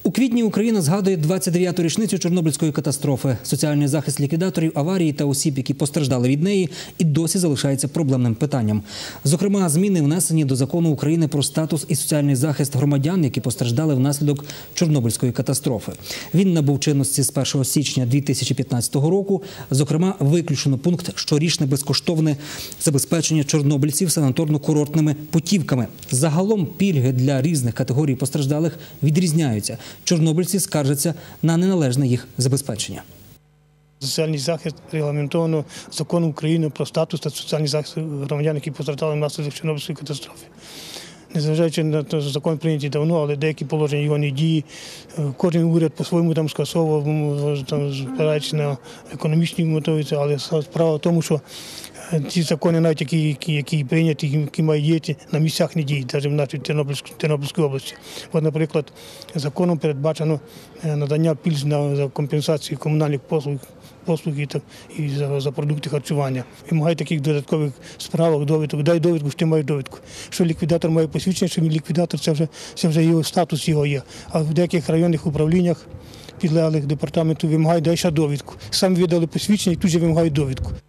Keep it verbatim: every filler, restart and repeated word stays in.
У квітні Україна згадує двадцять дев'яту річницю Чорнобильської катастрофи. Соціальний захист ліквідаторів аварії та осіб, які постраждали від неї, і досі залишається проблемним питанням. Зокрема, зміни внесені до Закону України про статус і соціальний захист громадян, які постраждали внаслідок Чорнобильської катастрофи. Він набув чинності з першого січня дві тисячі п'ятнадцятого року. Зокрема, виключено пункт щорічне безкоштовне забезпечення чорнобильців санаторно-курортними путівками. Загалом пільги для різних категорій постраждалих відрізняються. Чорнобильці скаржаться на неналежне їх забезпечення. Соціальний захист регламентовано Законом України про статус та соціальний захист громадян, які постраждали внаслідок Чорнобильської катастрофи. Незважаючи на те, що закон прийнятий давно, але деякі положення його не діє. Кожен уряд по-своєму там скасовував, там, спираючись на економічні мотиви, але справа в тому, що ці закони, навіть які, які, які прийняті, які мають діяти, на місцях не діють, навіть в нашій Тернопільській, Тернопільській області. От, наприклад, законом передбачено надання пільг за компенсацію комунальних послуг, послуг і, і за, за продукти харчування. Вимагає таких додаткових справок, довідок. Дай довідку, що ти маєш довідку. Що ліквідатор має посвідчення, що він ліквідатор, це вже, це вже його статус його є. А в деяких районних управліннях підлеглих департаменту вимагають, дай ще довідку. Сам видали посвідчення і тут же вимагають довідку.